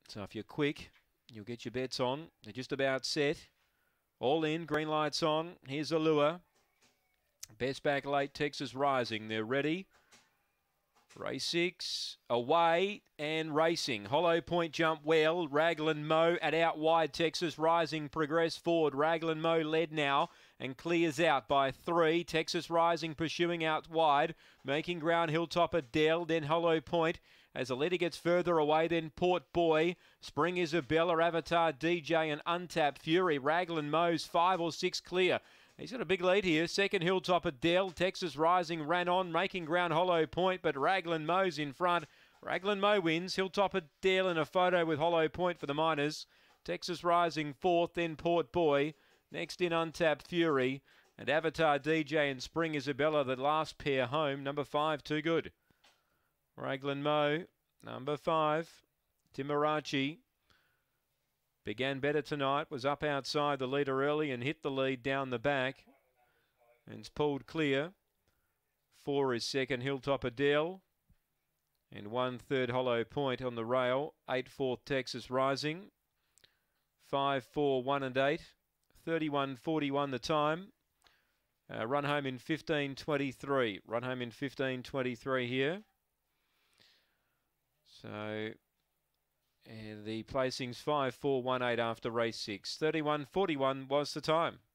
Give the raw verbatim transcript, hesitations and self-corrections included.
So if you're quick, you'll get your bets on. They're just about set. All in, green lights on. Here's Allure. Best back late, Texas Rising. They're ready. Race six, away and racing. Hollow Point jump well. Raglan Mo at out wide. Texas Rising progress forward. Raglan Mo led now and clears out by three. Texas Rising pursuing out wide. Making ground Hilltop Adele, then Hollow Point. As the leader gets further away, then Port Boy, Spring Isabella, Avatar D J and Untapped Fury. Raglan Mo's five or six clear. He's got a big lead here. Second Hilltop Adele. Texas Rising ran on, making ground Hollow Point, but Raglan Mo's in front. Raglan Mo wins. Hilltop Adele in a photo with Hollow Point for the Miners. Texas Rising fourth, then Port Boy. Next in Untapped Fury. And Avatar D J and Spring Isabella, the last pair home. Number five, Too Good. Raglan Mo, number five. Timarachi. Began better tonight, was up outside the leader early and hit the lead down the back. And it's pulled clear. Four is second, Hilltop Adele. And one third, Hollow Point on the rail. Eight fourth, Texas Rising. Five, four, one and eight. thirty-one forty-one the time. Uh, run home in fifteen twenty-three. Run home in fifteen twenty-three here. So... and the placings five, four, one, eight after race six. thirty-one forty-one was the time.